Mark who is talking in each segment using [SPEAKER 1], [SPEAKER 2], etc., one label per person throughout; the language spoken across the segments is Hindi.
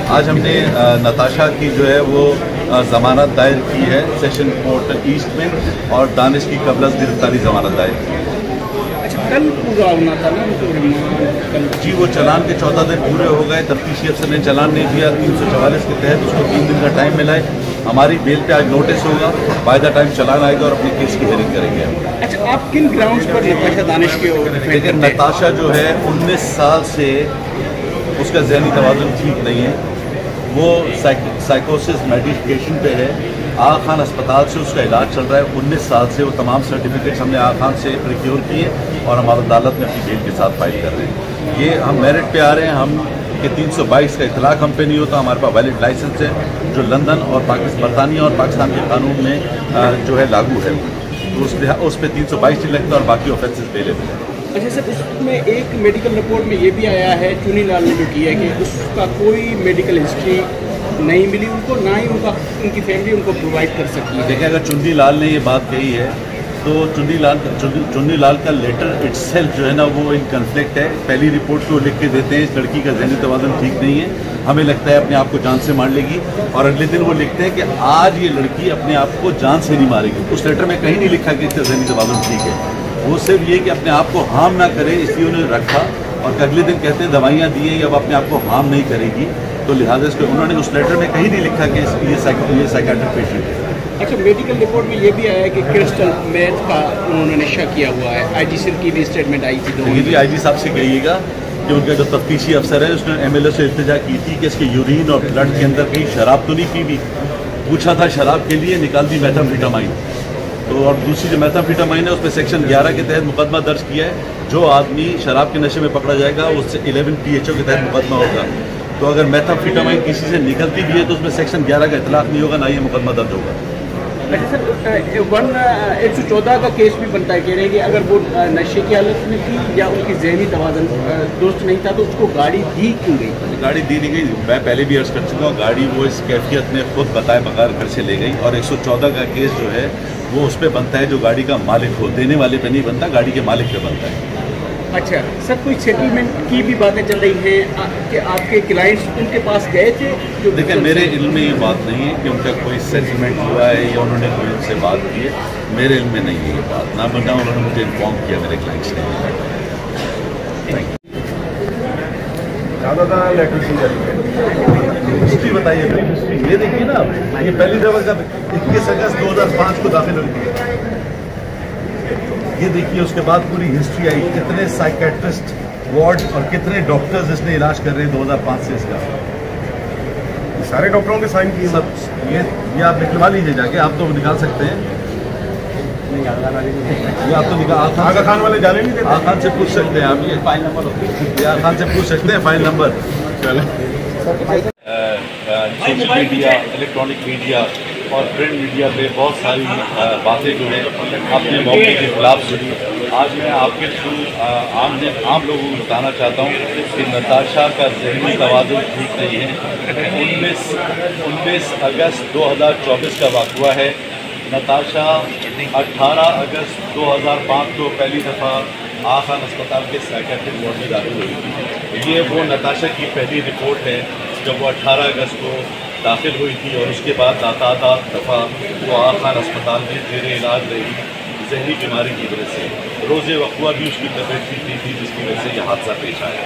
[SPEAKER 1] आज हमने नताशा की जो है वो ज़मानत दायर की है सेशन कोर्ट ईस्ट में और दानिश की कबल गिरफ्तारी ज़मानत दायर की है।
[SPEAKER 2] अच्छा, कल पूरा होना था ना उनको रिमांड?
[SPEAKER 1] जी, वो चलान के 14 दिन पूरे हो गए। तफ्तीशी अफसर ने चलान नहीं दिया। 344 के तहत उसको 3 दिन का टाइम मिला है। हमारी बेल पे आज नोटिस होगा, बाय द टाइम चलान आएगा और अपने केस की हेयरिंग करेंगे।
[SPEAKER 2] अच्छा, आप किन ग्राउंड्स पर नताशा दानिश के
[SPEAKER 1] देखिए, नताशा जो है 19 साल से उसका ज़हनी तवाज़ुन ठीक नहीं है। वो साइकोसिस मेडिकेशन पे है। आगा खान अस्पताल से उसका इलाज चल रहा है 19 साल से। वो तमाम सर्टिफिकेट्स हमने आगा खान से प्रिक्योर किए और हमारी अदालत में अपनी बेल के साथ फाइल कर रहे हैं। ये हम मेरिट पे आ रहे हैं। हम कि 322 का इतलाक हम पे नहीं होता। हमारे पास वैलिड लाइसेंस है जो लंदन और बरतानिया और पाकिस्तान के कानून में जो है लागू है। तो उस पर 322 नहीं लगता और बाकी ऑफेंसेस अवेलेबल है।
[SPEAKER 2] अच्छा सर, उसमें एक मेडिकल रिपोर्ट में ये भी आया है, चुनी लाल ने जो किया है कि उसका कोई मेडिकल हिस्ट्री नहीं मिली उनको, ना ही उनकी फैमिली उनको प्रोवाइड कर सकी है।
[SPEAKER 1] देखिए, अगर चुन्नी लाल ने ये बात कही है तो चुन्नी लाल का लेटर इटसेल्फ जो है ना वो इन कन्फ्लिक्ट है। पहली रिपोर्ट को लिख के देते हैं इस लड़की का ज़हनी तवाज़ुन ठीक नहीं है, हमें लगता है अपने आप को जान से मार लेगी, और अगले दिन वो लिखते हैं कि आज ये लड़की अपने आप को जान से नहीं मारेगी। उस लेटर में कहीं नहीं लिखा कि इसका ज़हनी तवाज़ुन ठीक है। वो सिर्फ ये कि अपने आप को हार्म ना करे इसलिए उन्होंने रखा, और अगले दिन कहते हैं दवाइयाँ दी हैं अब अपने आप को हार्म नहीं करेगी, तो लिहाजा इस पर उन्होंने उस लेटर में कहीं नहीं लिखा कि ये साइकियाट्रिक पेशेंट है।
[SPEAKER 2] अच्छा, मेडिकल रिपोर्ट में ये भी आया है कि क्रिस्टल मेथ का उन्होंने नशा किया हुआ है। आईजी सर की भी स्टेटमेंट आई थी।
[SPEAKER 1] ये भी आईजी साहब से कहिएगा कि उनका जो तफ्तीशी अफसर है उसने एमएलए से इल्तिजा की थी कि इसके यूरिन और ब्लड के अंदर कहीं शराब तो नहीं पी भी। पूछा था शराब के लिए, निकाल दी मेथाम्फेटामाइन। तो और दूसरी जो मेथाम्फेटामाइन है उस पर सेक्शन 11 के तहत मुकदमा दर्ज किया है। जो आदमी शराब के नशे में पकड़ा जाएगा उससे 11 PHO के तहत मुकदमा होगा। तो अगर मेथाम्फेटामाइन किसी से निकलती भी है तो उसमें सेक्शन 11 का इतलाक नहीं होगा, ना ये मुकदमा दर्ज होगा।
[SPEAKER 2] अच्छा सर, 114 का केस भी बनता है, कह रहे हैं कि अगर वो नशे की हालत में थी या उनकी ज़हनी तवाज़ुन दुरुस्त नहीं था तो उसको गाड़ी दी क्यों गई?
[SPEAKER 1] गाड़ी दी नहीं गई। मैं पहले भी अर्ज कर चुका हूँ, गाड़ी वो इस कैफियत में खुद बताए बगैर घर से ले गई, और 114 का केस जो है वो उस पर बनता है जो गाड़ी का मालिक हो, देने वाले पे नहीं बनता, गाड़ी के मालिक पे बनता है।
[SPEAKER 2] अच्छा सर, कोई सेटलमेंट की भी बातें चल रही हैं कि आपके क्लाइंट्स उनके पास गए थे? जो
[SPEAKER 1] देखिए, मेरे इल्म में ये बात नहीं है कि उनका कोई सेटलमेंट हुआ है या उन्होंने कोई उनसे बात की है। मेरे इल्म में नहीं है ये बात, ना उन्होंने मुझे इन्फॉर्म किया मेरे क्लाइंट्स ने। हिस्ट्री बताइए, हिस्ट्री ये देखिए ना, ये पहली दफा जब 21 अगस्त 2005 को दाखिल हुई थी। ये देखिए, उसके बाद पूरी हिस्ट्री आई, कितने साइकेट्रिस्ट वार्ड और कितने डॉक्टर्स इसने इलाज कर रहे हैं 2005 से इसका।
[SPEAKER 3] सारे डॉक्टरों के साइन किए
[SPEAKER 1] सब। ये आप निकलवा लीजिए जाके, आप तो निकाल सकते हैं। ये आप तो निकाल,
[SPEAKER 3] आगा खान वाले जाने नहीं देते।
[SPEAKER 1] आगा खान से पूछ सकते हैं आप, ये फाइल नंबर होती है, आगा खान से पूछ सकते हैं file number. Social media, electronic media और प्रिंट मीडिया पे बहुत सारी बातें जो है अपने मौके के खिलाफ जुड़ी। आज मैं आपके थ्रू आम लोगों को बताना चाहता हूँ कि नताशा का ज़हनी तवाज़ुन ठीक नहीं है। 19 अगस्त 2024 का वाक़या है। नताशा 18 अगस्त 2005 को पहली दफ़ा आगा खान अस्पताल के साइकियाट्रिक वार्ड में दाखिल हुई थी। ये वो नताशा की पहली रिपोर्ट है जब वो 18 अगस्त को दाखिल हुई थी, और उसके बाद लगातार दफ़ा वो आगा खान अस्पताल में जेरे इलाज रही जहरी बीमारी की वजह से। रोज़े वक़्वा भी उसकी तबीयत ठीक थी जिसकी वजह से यह हादसा पेश आया।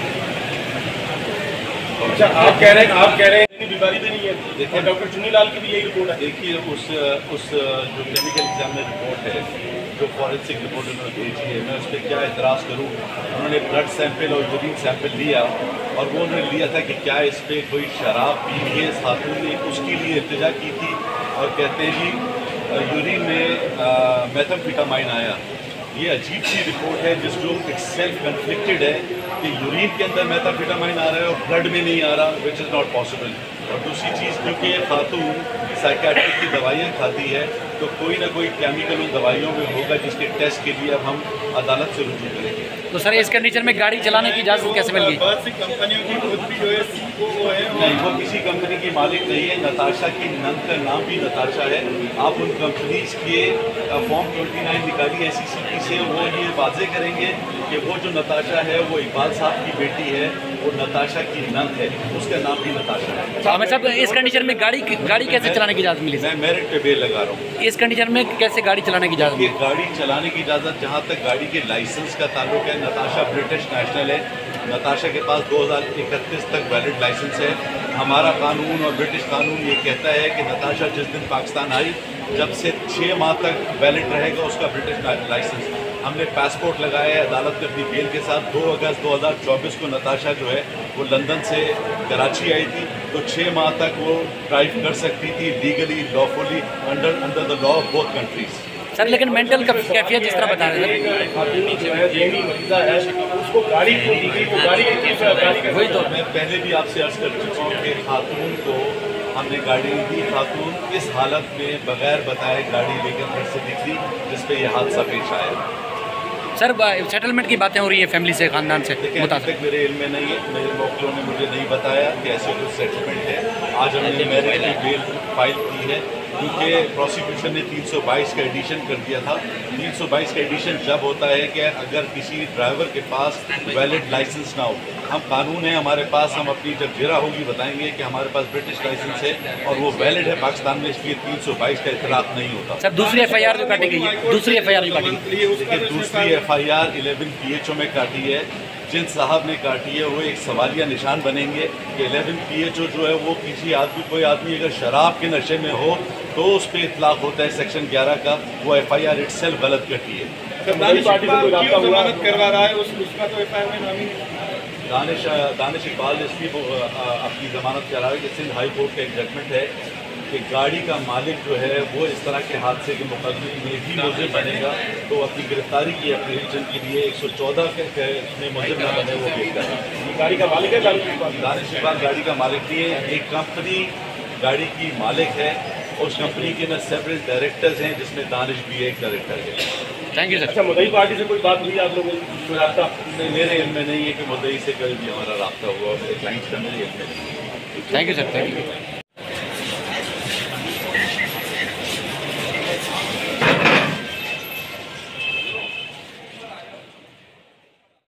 [SPEAKER 3] अच्छा, आप कह रहे हैं बीमारी भी नहीं है।
[SPEAKER 1] देखिए,
[SPEAKER 3] डॉक्टर चुनी लाल की भी यही रिपोर्ट है।
[SPEAKER 1] देखिए, उस जो केमिकल एग्जाम में रिपोर्ट है, जो फॉरेंसिक रिपोर्ट उन्होंने भेजी है, मैं उस पर क्या एतराज़ करूँ। उन्होंने ब्लड सैंपल और यूरिन सैंपल लिया, और वो उन्होंने लिया था कि क्या इस पर कोई शराब पी ली है इस खातून ने, उसके लिए इल्तिजा की थी, और कहते हैं जी यूरिन में मेथाम्फेटामाइन आया। ये अजीब सी रिपोर्ट है जिसको इटसेल्फ कन्फ्लिक्टेड है कि यूरिन के अंदर मेथाम्फेटामाइन आ रहा है और ब्लड में नहीं आ रहा, विच इज़ नॉट पॉसिबल। और दूसरी चीज़, क्योंकि खातून साइकियाट्रिक की दवाइयाँ खाती है तो कोई ना कोई केमिकल उन दवाइयों में होगा जिसके टेस्ट के लिए अब हम अदालत से रुजू करेंगे।
[SPEAKER 4] तो सर, इस कंडीशन में गाड़ी चलाने की इजाज़त कैसे मिल गई?
[SPEAKER 3] बहुत सी कंपनियों की खुद भी जो है CEO है।
[SPEAKER 1] नहीं, वो किसी कंपनी की मालिक नहीं है। नताशा की नंद का नाम भी नताशा है। आप उन कंपनीज के फॉर्म 29 निकालिए SECP से, वो ये वाजे करेंगे कि वो जो नताशा है वो इकबाल साहब की बेटी है। वो नताशा की नंद है, उसका नाम भी नताशा है।
[SPEAKER 4] आमिर साहब, इस कंडीशन में गाड़ी कैसे चलाने की इजाज़त मिली?
[SPEAKER 1] मैं मेरिट पे बेल लगा रहा हूँ।
[SPEAKER 4] इस कंडीशन में कैसे गाड़ी चलाने की इजाज़त
[SPEAKER 1] ये
[SPEAKER 4] मिली?
[SPEAKER 1] गाड़ी चलाने की इजाज़त, जहाँ तक गाड़ी के लाइसेंस का ताल्लुक है, नताशा ब्रिटिश नेशनल है। नताशा के पास 2031 तक वैलिड लाइसेंस है। हमारा कानून और ब्रिटिश कानून ये कहता है कि नताशा जिस दिन पाकिस्तान आई, जब से 6 माह तक वैलिड रहेगा उसका ब्रिटिश लाइसेंस। हमने पासपोर्ट लगाया है अदालत में अपनी बेल के साथ। 2 अगस्त 2024 को नताशा जो है वो लंदन से कराची आई थी, तो 6 माह तक वो ड्राइव कर सकती थी legally, lawfully, under the law of both countries.
[SPEAKER 4] Sir, लेकिन मेंटल कैफियत जिस तरह बता रहे थे,
[SPEAKER 3] उसको गाड़ी क्यों दी गई? वो गाड़ी
[SPEAKER 4] वही तो
[SPEAKER 1] मैं पहले भी आपसे अर्ज कर चुका हूँ कि खातून को हमने गाड़ी दी। खातून इस हालत में बगैर बताए गाड़ी लेकर घर से निकली जिस पे ये हादसा पेश आया।
[SPEAKER 4] सर सेटलमेंट की बातें हो रही है फैमिली से, खानदान से,
[SPEAKER 1] लेकिन
[SPEAKER 4] बता
[SPEAKER 1] अभी तक मेरे इल्म में नहीं है। मेरे वकीलों ने मुझे नहीं बताया कि ऐसे कुछ सेटलमेंट है। आज हमने मेरिट की बेल फाइल की है क्योंकि प्रोसिक्यूशन ने 322 का एडिशन कर दिया था। 322 का एडिशन जब होता है कि अगर किसी ड्राइवर के पास वैलिड लाइसेंस ना हो। हम कानून है हमारे पास, हम अपनी जब जिरा होगी बताएंगे कि हमारे पास ब्रिटिश लाइसेंस है और वो वैलिड है पाकिस्तान में, इसलिए 322 का इतलाक नहीं होता।
[SPEAKER 4] सर, दूसरी FIR जो काटी गई है, दूसरी FIR जो काटी गई है,
[SPEAKER 1] देखिए, दूसरी FIR 11 PHO में काटी है। जिन साहब ने काटी है वो एक सवालिया निशान बनेंगे कि 11 PHO जो है वो किसी आदमी, कोई आदमी अगर शराब के नशे में हो तो उस पर इतलाक होता है सेक्शन 11 का। वो FIR इटसेल्फ गलत कटी है।
[SPEAKER 3] जमानत करवा रहा है उसका तो FIR में नाम ही नहीं।
[SPEAKER 1] दानिश इकबाल इसलिए अपनी जमानत करा है कि सिंध हाई कोर्ट का एक जजमेंट है कि गाड़ी का मालिक जो है वो इस तरह के हादसे के मुकदमे में भी मुलजिम बनेगा, तो अपनी गिरफ्तारी की एप्रीहेंशन के लिए 114 में मुलजिम न बने वो बेहतर है।
[SPEAKER 3] गाड़ी का मालिक है
[SPEAKER 1] दानिश इकबाल गाड़ी का मालिक नहीं है, एक कंपनी गाड़ी की मालिक है। उस कंपनी के में सेवरल डायरेक्टर्स हैं जिसमें दानिश भी एक डायरेक्टर है।
[SPEAKER 4] Thank you sir.
[SPEAKER 3] अच्छा, मुद्दई पार्टी से कोई बात हुई आप लोगों को? रास्ता
[SPEAKER 1] मेरे इल्म में नहीं है कि मुद्दई से कभी भी हमारा रास्ता हुआ, मेरे क्लाइंट्स का मेरे इल्म में नहीं।
[SPEAKER 4] Thank you sir, thank you.